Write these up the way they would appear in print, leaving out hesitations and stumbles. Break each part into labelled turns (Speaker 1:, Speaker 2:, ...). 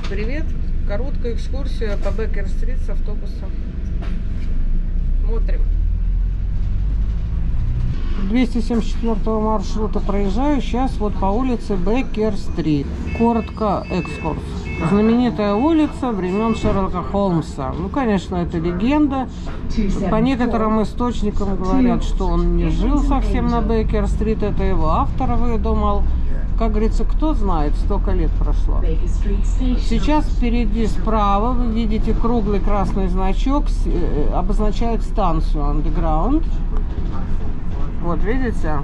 Speaker 1: Привет! Короткая экскурсия по Бейкер-стрит с автобусом. Смотрим. 274 маршрута проезжаю. Сейчас вот по улице Бейкер-стрит. Коротко экскурс. Знаменитая улица времен Шерлока Холмса. Ну, конечно, это легенда. По некоторым источникам говорят, что он не жил совсем на Бейкер-стрит. Это его автор выдумал. Как говорится, кто знает, столько лет прошло. Сейчас впереди справа вы видите круглый красный значок, обозначает станцию Underground. Вот, видите?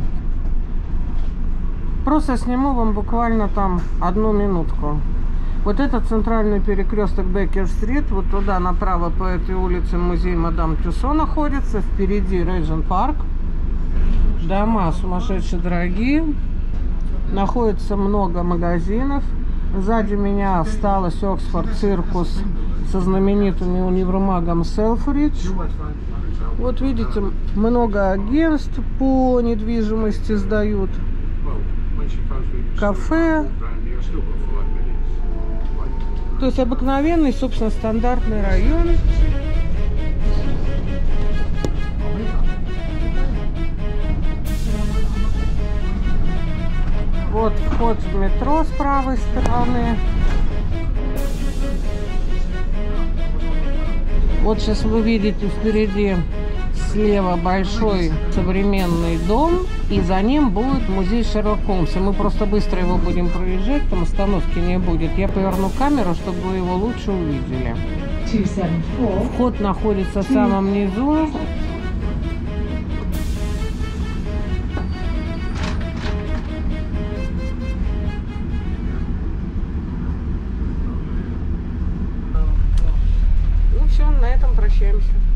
Speaker 1: Просто сниму вам буквально там 1 минутку. Вот это центральный перекресток Бейкер-стрит. Вот туда направо по этой улице музей Мадам Тюссо находится. Впереди Regent Park. Дома сумасшедшие дорогие. Находится много магазинов. Сзади меня осталась Оксфорд Циркус со знаменитыми универмагом Селфридж. Вот видите, много агентств по недвижимости сдают. Кафе. То есть обыкновенный, собственно, стандартный район. Вот вход в метро с правой стороны. Вот сейчас вы видите впереди слева большой современный дом. И за ним будет музей Шерлока Холмса. Мы просто быстро его будем проезжать, там остановки не будет. Я поверну камеру, чтобы вы его лучше увидели. Вход находится в самом низу. Ну все, на этом прощаемся.